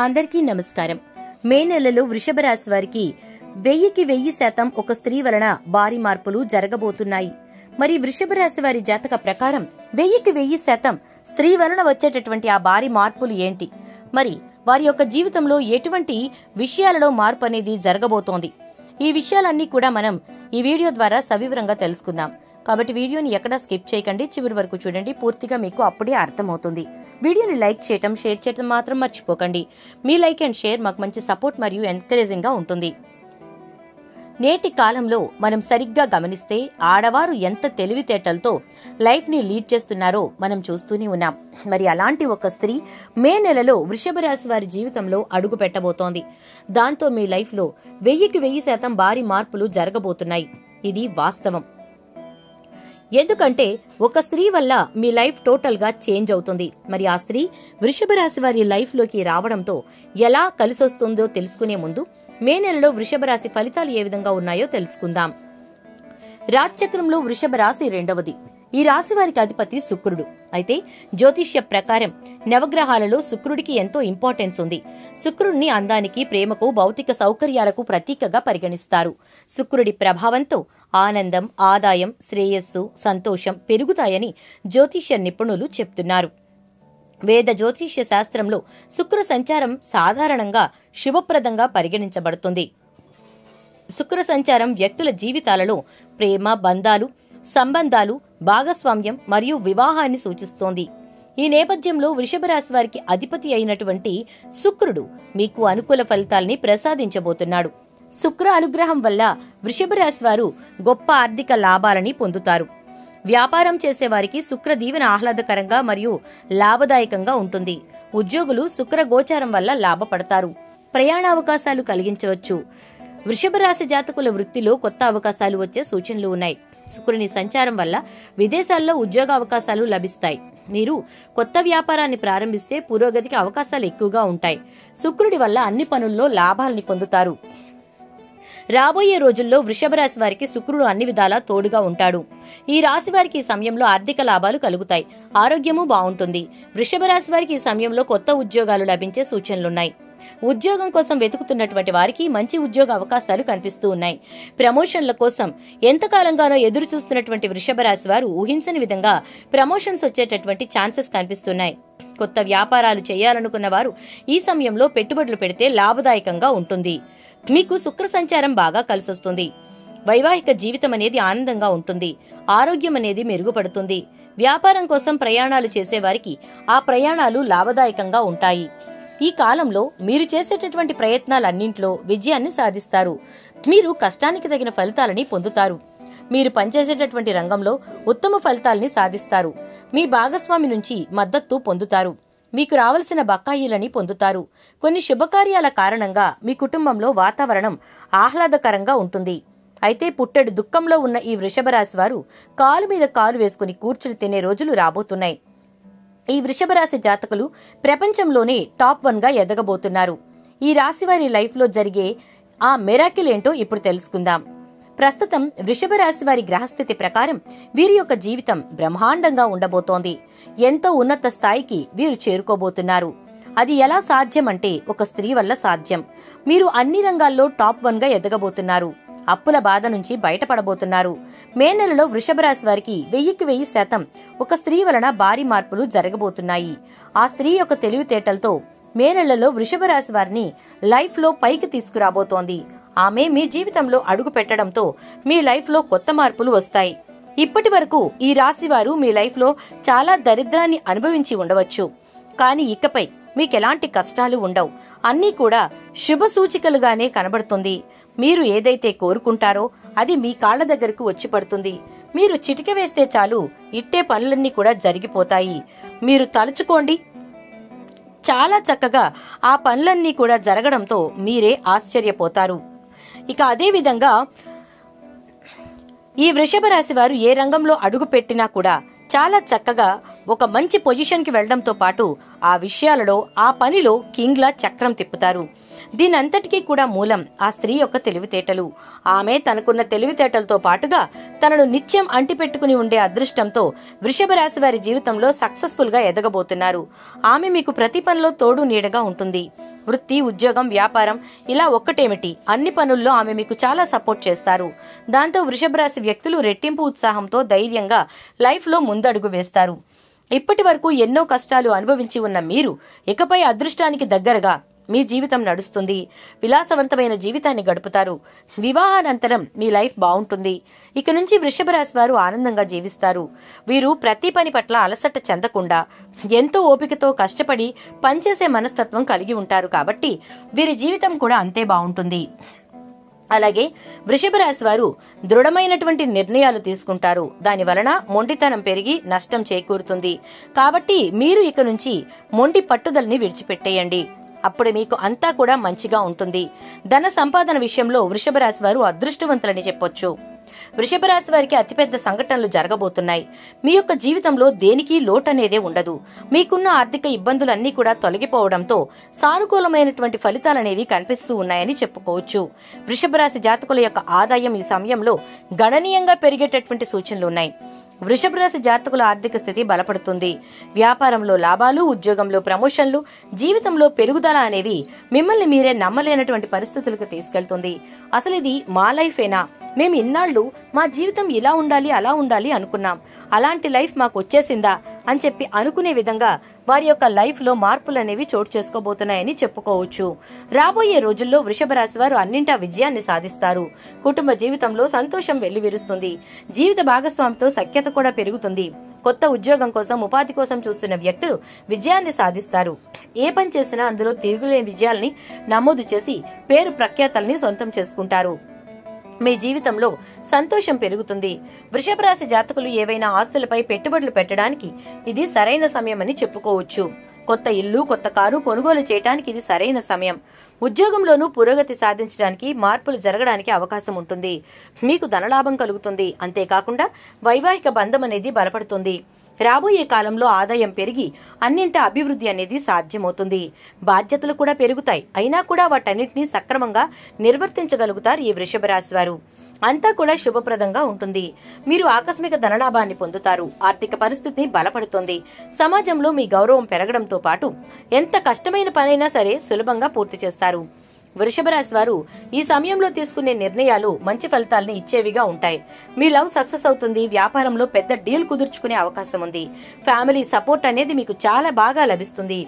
అందరికీ నమస్కారం. మే నెలలో వృషభ రాశి వారికి 1000% ఒక స్త్రీ వలన భారీ మార్పులు జరగబోతున్నాయి. మరి వృషభ రాశి వారి జాతక ప్రకారం 1000% స్త్రీ వలన వచ్చేటటువంటి ఆ భారీ మార్పులు ఏంటి, మరి వారి యొక్క జీవితంలో ఎటువంటి విషయాలలో మార్పు అనేది జరగబోతోంది, ఈ విషయాలన్నీ కూడా మనం ఈ వీడియో ద్వారా సవివరంగా తెలుసుకుందాం. కాబట్టి వీడియోని ఎక్కడా స్కిప్ చేయకండి, చివరి వరకు చూడండి. పూర్తిగా మీకు అప్పుడే అర్థమవుతుంది. వీడియోని లైక్ చేయటం, షేర్ చేయటం మాత్రం మర్చిపోకండి. మీ లైక్ అండ్ షేర్ మాకు మంచి సపోర్ట్ మరియు ఎంకరేజింగ్ గా ఉంటుంది. నేటి కాలంలో మనం సరిగ్గా గమనిస్తే ఆడవారు ఎంత తెలివితేటలతో లైఫ్ ని లీడ్ చేస్తున్నారో మనం చూస్తూనే ఉన్నాం. మరి అలాంటి ఒక స్త్రీ మే నెలలో వృషభ రాశి వారి జీవితంలో అడుగు పెట్టబోతోంది. దాంతో మీ లైఫ్ లో 1000% భారీ మార్పులు జరగబోతున్నాయి. ఇది వాస్తవం. ఎందుకంటే ఒక స్త్రీ వల్ల మీ లైఫ్ టోటల్ గా చేంజ్ అవుతుంది. మరి ఆ స్త్రీ వృషభ రాశి వారి లైఫ్ లోకి రావడంతో ఎలా కలిసొస్తుందో తెలుసుకునే ముందు మే నెలలో వృషభ రాశి ఫలితాలు ఏ విధంగా ఉన్నాయో తెలుసుకుందాం. రాశిచక్రంలో వృషభ రాశి రెండవది. ఈ రాశి వారికి అధిపతి శుక్రుడు. అయితే జ్యోతిష్య ప్రకారం నవగ్రహాలలో శుక్రుడికి ఎంతో ఇంపార్టెన్స్ ఉంది. శుక్రుడిని అందానికి, ప్రేమకు, భౌతిక సౌకర్యాలకు ప్రతీకగా పరిగణిస్తారు. శుక్రుడి ప్రభావంతో ఆనందం, ఆదాయం, శ్రేయస్సు, సంతోషం పెరుగుతాయని జ్యోతిష్య నిపుణులు చెప్తున్నారు. వేద జ్యోతిష్య శాస్త్రంలో శుక్ర సంచారం సాధారణంగా శుభప్రదంగా పరిగణించబడుతుంది. శుక్ర సంచారం వ్యక్తుల జీవితాలలో ప్రేమ, బంధాలు, సంబంధాలు, భాగస్వామ్యం మరియు వివాహాన్ని సూచిస్తోంది. ఈ నేపథ్యంలో వృషభ రాశి వారికి అధిపతి అయినటువంటి శుక్రుడు మీకు అనుకూల ఫలితాల్ని ప్రసాదించబోతున్నాడు. శుక్ర అనుగ్రహం వల్ల వృషభ రాశి వారు గొప్ప ఆర్థిక లాభాలని పొందుతారు. వ్యాపారం చేసేవారికి శుక్ర దీవెన ఆహ్లాదకరంగా మరియు లాభదాయకంగా ఉంటుంది. ఉద్యోగులు శుక్ర గోచారం వల్ల లాభపడతారు. ప్రయాణ అవకాశాలు కలిగించవచ్చు. వృషభ రాశి జాతకుల వృత్తిలో కొత్త అవకాశాలు వచ్చే సూచనలు ఉన్నాయి. శుక్రుని సంచారం వల్ల విదేశాల్లో ఉద్యోగ అవకాశాలు లభిస్తాయి. మీరు కొత్త వ్యాపారాన్ని ప్రారంభిస్తే పురోగతికి అవకాశాలు ఎక్కువగా ఉంటాయి. శుక్రుడి వల్ల అన్ని పనుల్లో లాభాలని పొందుతారు. రాబోయే రోజుల్లో వృషభ రాశి వారికి శుక్రుడు అన్ని విధాలా తోడుగా ఉంటాడు. ఈ రాశి వారికి ఈ సమయంలో ఆర్థిక లాభాలు కలుగుతాయి. ఆరోగ్యము బాగుంటుంది. వృషభ రాశి వారికి ఈ సమయంలో కొత్త ఉద్యోగాలు లభించే సూచనలున్నాయి. ఉద్యోగం కోసం వెతుకుతున్నటువంటి వారికి మంచి ఉద్యోగ అవకాశాలు కనిపిస్తూ ఉన్నాయి. ప్రమోషన్ల కోసం ఎంతకాలంగానో ఎదురు చూస్తున్నటువంటి వృషభ రాశి వారు ఊహించని విధంగా ప్రమోషన్స్ వచ్చేటటువంటి ఛాన్సెస్ కనిపిస్తున్నాయి. కొత్త వ్యాపారాలు చేయాలనుకున్న వారు ఈ సమయంలో పెట్టుబడులు పెడితే లాభదాయకంగా ఉంటుంది. మీకు శుక్ర సంచారం బాగా కలిసొస్తుంది. వైవాహిక జీవితం అనేది ఆనందంగా ఉంటుంది. ఆరోగ్యం అనేది మెరుగుపడుతుంది. వ్యాపారం కోసం ప్రయాణాలు చేసేవారికి ఆ ప్రయాణాలు లాభదాయకంగా ఉంటాయి. ఈ కాలంలో మీరు చేసేటటువంటి ప్రయత్నాలన్నింటిలో విజయాన్ని సాధిస్తారు. మీరు కష్టానికి తగిన ఫలితాలని పొందుతారు. మీరు పనిచేసేటటువంటి రంగంలో ఉత్తమ ఫలితాలని సాధిస్తారు. మీ భాగస్వామి నుంచి మద్దతు పొందుతారు. మీకు రావాల్సిన బకాయిలని పొందుతారు. కొన్ని శుభకార్యాల కారణంగా మీ కుటుంబంలో వాతావరణం ఆహ్లాదకరంగా ఉంటుంది. అయితే పుట్టెడు దుఃఖంలో ఉన్న ఈ వృషభ రాశి వారు కాలు మీద కాలు వేసుకుని కూర్చుని తినే రోజులు రాబోతున్నాయి. ఈ వృషభ రాశి జాతకులు ప్రపంచంలోనే టాప్ 1 గా ఎదగబోతున్నారు. ఈ రాశి వారి లైఫ్ లో జరిగే ఆ మిరాకిల్ ఏంటో ఇప్పుడు తెలుసుకుందాం. ప్రస్తుతం వృషభ రాశి వారి గ్రహస్థితి ప్రకారం వీరి యొక్క జీవితం బ్రహ్మాండంగా ఉండబోతోంది. ఎంతో ఉన్నత స్థాయికి వీరు చేరుకోబోతున్నారు. అది ఎలా సాధ్యమంటే ఒక స్త్రీ వల్ల సాధ్యం. మీరు అన్ని రంగాల్లో టాప్ 1 గా ఎదగబోతున్నారు. అప్పుల బాధ నుంచి బయటపడబోతున్నారు. మే నెలలో వృషభ రాశి వారికి 1000% ఒక స్త్రీ వలన భారీ మార్పులు జరగబోతున్నాయి. ఆ స్త్రీ యొక్క తెలివితేటలతో మే నెలలో వృషభ రాశి వారిని లైఫ్ లో పైకి తీసుకురాబోతోంది. ఆమె మీ జీవితంలో అడుగు పెట్టడంతో మీ లైఫ్ లో కొత్త మార్పులు వస్తాయి. ఇప్పటి వరకు ఈ రాశి వారు మీ లైఫ్ లో చాలా దరిద్రాన్ని అనుభవించి ఉండవచ్చు. కానీ ఇకపై మీకెలాంటి కష్టాలు ఉండవు. అన్నీ కూడా శుభ సూచికలుగానే కనబడుతుంది. మీరు ఏదైతే కోరుకుంటారో అది మీ కాళ్ల దగ్గరకు వచ్చి పడుతుంది. మీరు చిటిక వేస్తే చాలు ఇట్టే పనులన్నీ కూడా జరిగిపోతాయి. మీరు తలుచుకోండి, చాలా చక్కగా ఆ పనులన్నీ కూడా జరగడంతో మీరే ఆశ్చర్యపోతారు. ఇక అదే విధంగా ఈ వృషభ రాశి వారు ఏ రంగంలో అడుగు పెట్టినా కూడా చాలా చక్కగా ఒక మంచి పొజిషన్ కి వెళ్లడంతో పాటు ఆ విషయాలలో, ఆ పనిలో కింగ్లా చక్రం తిప్పుతారు. దీనంతటికీ కూడా మూలం ఆ స్త్రీ యొక్క తెలివితేటలు. ఆమె తనకున్న తెలివితేటలతో పాటుగా తనను నిత్యం అంటిపెట్టుకుని ఉండే అదృష్టంతో వృషభ రాశి వారి జీవితంలో సక్సెస్ఫుల్ గా ఎదగబోతున్నారు. ఆమె మీకు ప్రతి పనిలో తోడు నీడగా ఉంటుంది. వృత్తి, ఉద్యోగం, వ్యాపారం ఇలా ఒక్కటేమిటి అన్ని పనుల్లో ఆమె మీకు చాలా సపోర్ట్ చేస్తారు. దాంతో వృషభ రాశి వ్యక్తులు రెట్టింపు ఉత్సాహంతో ధైర్యంగా లైఫ్ లో ముందడుగు వేస్తారు. ఇప్పటి వరకు ఎన్నో కష్టాలు అనుభవించి ఉన్న మీరు ఇకపై అదృష్టానికి దగ్గరగా మీ జీవితం నడుస్తుంది. విలాసవంతమైన జీవితాన్ని గడుపుతారు. వివాహానంతరం మీ లైఫ్ బాగుంటుంది. ఇక నుంచి వృషభ రాశి వారు ఆనందంగా జీవిస్తారు. వీరు ప్రతి పని పట్ల అలసట చెందకుండా ఎంతో ఓపికతో కష్టపడి పనిచేసే మనస్తత్వం కలిగి ఉంటారు. కాబట్టి వీరి జీవితం కూడా అంతే బాగుంటుంది. అలాగే వృషభ రాశి వారు దృఢమైనటువంటి నిర్ణయాలు తీసుకుంటారు. దాని వలన మొండితనం పెరిగి నష్టం చేకూరుతుంది. కాబట్టి మీరు ఇక నుంచి మొండి పట్టుదలని విడిచిపెట్టేయండి. అప్పుడు మీకు అంతా కూడా మంచిగా ఉంటుంది. ధన సంపాదన విషయంలో వృషభ రాశి వారు అదృష్టవంతులని చెప్పొచ్చు. వృషభ రాశి వారికి అతిపెద్ద సంఘటనలు జరగబోతున్నాయి. మీ యొక్క జీవితంలో దేనికి లోటనేదే ఉండదు. మీకున్న ఆర్థిక ఇబ్బందులన్నీ కూడా తొలగిపోవడంతో సానుకూలమైనటువంటి ఫలితాలనేవి కనిపిస్తూ ఉన్నాయని చెప్పుకోవచ్చు. వృషభ రాశి జాతకుల యొక్క ఆదాయం ఈ సమయంలో గణనీయంగా పెరిగేటటువంటి సూచనలు ఉన్నాయి. వృషభ రాశి జాతకుల ఆర్థిక స్థితి బలపడుతుంది. వ్యాపారంలో లాభాలు, ఉద్యోగంలో ప్రమోషన్లు, జీవితంలో పెరుగుదల అనేవి మిమ్మల్ని మీరే నమ్మలేనటువంటి పరిస్థితులకు తీసుకెళ్తుంది. అసలు ఇది మా లైఫేనా? మేము ఇన్నాళ్లు మా జీవితం ఇలా ఉండాలి, అలా ఉండాలి అనుకున్నాం. అలాంటి లైఫ్ మాకు వచ్చేసిందా అని చెప్పి అనుకునే విధంగా వారి యొక్క లైఫ్ లో మార్పులనేవి చోటు చేసుకోబోతున్నాయని చెప్పుకోవచ్చు. రాబోయే రోజుల్లో వృషభ రాశి వారు అన్నింటా విజయాన్ని సాధిస్తారు. కుటుంబ జీవితంలో సంతోషం వెల్లివిరుస్తుంది. జీవిత భాగస్వామితో సఖ్యత కూడా పెరుగుతుంది. కొత్త ఉద్యోగం కోసం, ఉపాధి కోసం చూస్తున్న వ్యక్తులు విజయాన్ని సాధిస్తారు. ఏ పని చేసినా అందులో తిరుగులేని విజయాల్ని నమోదు చేసి పేరు ప్రఖ్యాతల్ని సొంతం చేసుకుంటారు. మీ జీవితంలో సంతోషం పెరుగుతుంది. వృషభ రాశి జాతకులు ఏవైనా ఆస్తులపై పెట్టుబడులు పెట్టడానికి ఇది సరైన సమయమని చెప్పుకోవచ్చు. కొత్త ఇల్లు, కొత్త కారు కొనుగోలు చేయడానికి ఇది సరైన సమయం. ఉద్యోగంలోనూ పురోగతి సాధించడానికి, మార్పులు జరగడానికి అవకాశం ఉంటుంది. మీకు ధనలాభం కలుగుతుంది. అంతేకాకుండా వైవాహిక బంధం అనేది బలపడుతుంది. రాబోయే కాలంలో ఆదాయం పెరిగి అన్నింటా అభివృద్ధి అనేది సాధ్యమవుతుంది. బాధ్యతలు కూడా పెరుగుతాయి. అయినా కూడా వాటన్నింటినీ సక్రమంగా నిర్వర్తించగలుగుతారు ఈ వృషభ రాశి వారు. అంతా కూడా శుభప్రదంగా ఉంటుంది. మీరు ఆకస్మిక ధనలాభాన్ని పొందుతారు. ఆర్థిక పరిస్థితి బలపడుతుంది. సమాజంలో మీ గౌరవం పెరగడంతో పాటు ఎంత కష్టమైన పనైనా సరే సులభంగా పూర్తి చేస్తారు. వృషభ రాశి వారు ఈ సమయంలో తీసుకునే నిర్ణయాలు మంచి ఫలితాలను ఇచ్చేవిగా ఉంటాయి. మీ లవ్ సక్సెస్ అవుతుంది. వ్యాపారంలో పెద్ద డీల్ కుదుర్చుకునే అవకాశం ఉంది. ఫ్యామిలీ సపోర్ట్ అనేది మీకు చాలా బాగా లభిస్తుంది.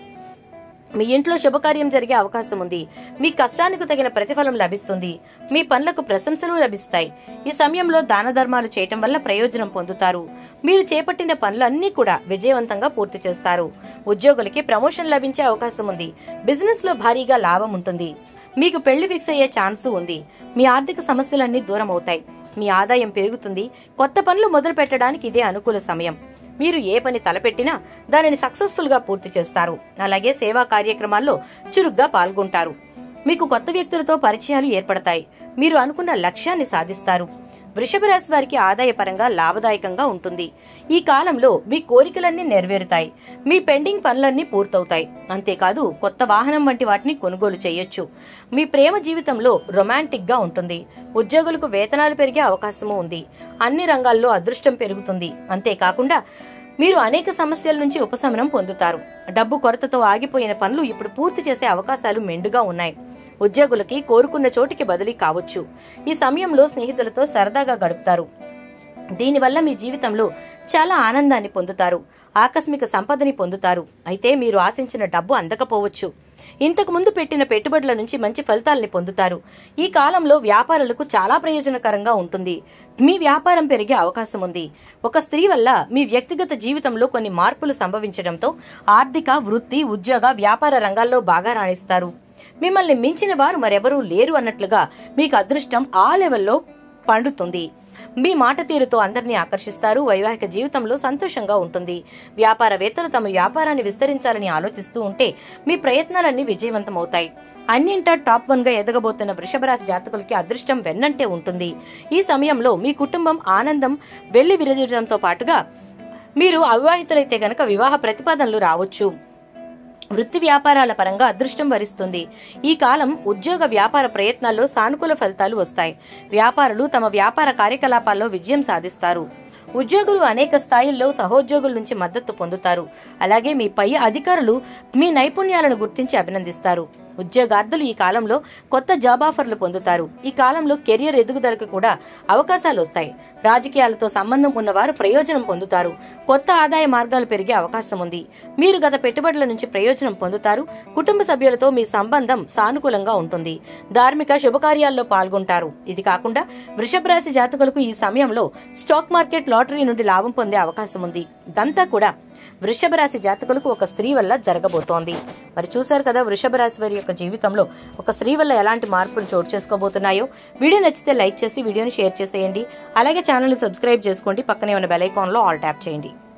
మీ ఇంట్లో శుభకార్యం జరిగే అవకాశం ఉంది. మీ కష్టానికి తగిన ప్రతిఫలం లభిస్తుంది. మీ పనులకు ప్రశంసలు లభిస్తాయి. ఈ సమయంలో దాన ధర్మాలు చేయటం వల్ల ప్రయోజనం పొందుతారు. మీరు చేపట్టిన పనులన్నీ కూడా విజయవంతంగా పూర్తి చేస్తారు. ఉద్యోగులకి ప్రమోషన్ లభించే అవకాశం ఉంది. బిజినెస్ లో భారీగా లాభం ఉంటుంది. మీకు పెళ్లి ఫిక్స్ అయ్యే ఛాన్స్ ఉంది. మీ ఆర్థిక సమస్యలన్నీ దూరం అవుతాయి. మీ ఆదాయం పెరుగుతుంది. కొత్త పనులు మొదలు పెట్టడానికి ఇదే అనుకూల సమయం. మీరు ఏ పని తలపెట్టినా దానిని సక్సెస్ఫుల్ గా పూర్తి చేస్తారు. అలాగే సేవా కార్యక్రమాల్లో చురుగ్గా పాల్గొంటారు. మీకు కొత్త వ్యక్తులతో పరిచయాలు ఏర్పడతాయి. మీరు అనుకున్న లక్ష్యాన్ని సాధిస్తారు. వృషభ రాశి వారికి ఆదాయపరంగా లాభదాయకంగా ఉంటుంది. ఈ కాలంలో మీ కోరికలన్నీ నెరవేరుతాయి. మీ పెండింగ్ పనులన్నీ పూర్తవుతాయి. అంతేకాదు కొత్త వాహనం వంటి వాటిని కొనుగోలు చేయొచ్చు. మీ ప్రేమ జీవితంలో రొమాంటిక్ గా ఉంటుంది. ఉద్యోగులకు వేతనాలు పెరిగే అవకాశము ఉంది. అన్ని రంగాల్లో అదృష్టం పెరుగుతుంది. అంతేకాకుండా మీరు అనేక సమస్యల నుంచి ఉపశమనం పొందుతారు. డబ్బు కొరతతో ఆగిపోయిన పనులు ఇప్పుడు పూర్తి చేసే అవకాశాలు మెండుగా ఉన్నాయి. ఉద్యోగులకి కోరుకున్న చోటికి బదిలీ కావచ్చు. ఈ సమయంలో స్నేహితులతో సరదాగా గడుపుతారు. దీనివల్ల మీ జీవితంలో చాలా ఆనందాన్ని పొందుతారు. ఆకస్మిక సంపదని పొందుతారు. అయితే మీరు ఆశించిన డబ్బు అందకపోవచ్చు. ఇంతకు ముందు పెట్టిన పెట్టుబడుల నుంచి మంచి ఫలితాలని పొందుతారు. ఈ కాలంలో వ్యాపారులకు చాలా ప్రయోజనకరంగా ఉంటుంది. మీ వ్యాపారం పెరిగే అవకాశం ఉంది. ఒక స్త్రీ వల్ల మీ వ్యక్తిగత జీవితంలో కొన్ని మార్పులు సంభవించడంతో ఆర్థిక, వృత్తి, ఉద్యోగ, వ్యాపార రంగాల్లో బాగా రాణిస్తారు. మిమ్మల్ని మించిన వారు మరెవరూ లేరు అన్నట్లుగా మీకు అదృష్టం ఆ లెవెల్లో పండుతుంది. మీ మాట తీరుతో అందరినీ ఆకర్షిస్తారు. వైవాహిక జీవితంలో సంతోషంగా ఉంటుంది. వ్యాపారవేత్తలు తమ వ్యాపారాన్ని విస్తరించాలని ఆలోచిస్తూ ఉంటే మీ ప్రయత్నాలన్నీ విజయవంతమవుతాయి. అన్నింటా టాప్ 1 గా ఎదగబోతున్న వృషభ రాశి జాతకులకి అదృష్టం వెన్నంటే ఉంటుంది. ఈ సమయంలో మీ కుటుంబం ఆనందం వెళ్లి విరజడంతో పాటుగా మీరు అవివాహితులైతే గనక వివాహ ప్రతిపాదనలు రావచ్చు. వృత్తి వ్యాపారాల పరంగా అదృష్టం వరిస్తుంది. ఈ కాలం ఉద్యోగ వ్యాపార ప్రయత్నాల్లో సానుకూల ఫలితాలు వస్తాయి. వ్యాపారులు తమ వ్యాపార కార్యకలాపాల్లో విజయం సాధిస్తారు. ఉద్యోగులు అనేక స్థాయిల్లో సహోద్యోగుల నుంచి మద్దతు పొందుతారు. అలాగే మీ పై అధికారులు మీ నైపుణ్యాలను గుర్తించి అభినందిస్తారు. ఉద్యోగార్థులు ఈ కాలంలో కొత్త జాబ్ ఆఫర్లు పొందుతారు. ఈ కాలంలో కెరియర్ ఎదుగుదలకు కూడా అవకాశాలు వస్తాయి. రాజకీయాలతో సంబంధం ఉన్నవారు ప్రయోజనం పొందుతారు. కొత్త ఆదాయ మార్గాలు పెరిగే అవకాశం ఉంది. మీరు గత పెట్టుబడుల నుంచి ప్రయోజనం పొందుతారు. కుటుంబ సభ్యులతో మీ సంబంధం సానుకూలంగా ఉంటుంది. ధార్మిక శుభకార్యాల్లో పాల్గొంటారు. ఇది కాకుండా వృషభ రాశి జాతకులకు ఈ సమయంలో స్టాక్ మార్కెట్, లాటరీ నుండి లాభం పొందే అవకాశం ఉంది. ఇదంతా కూడా వృషభ రాశి జాతకులకు ఒక స్త్రీ వల్ల జరగబోతోంది. మరి చూశారు కదా వృషభ రాశి వారి యొక్క జీవితంలో ఒక స్త్రీ వల్ల ఎలాంటి మార్పులు చోటు చేసుకోబోతున్నాయో. వీడియో నచ్చితే లైక్ చేసి వీడియోని షేర్ చేసేయండి. అలాగే ఛానల్ ని సబ్స్క్రైబ్ చేసుకోండి. పక్కనే ఉన్న బెల్ ఐకాన్ లో ఆల్ ట్యాప్ చేయండి.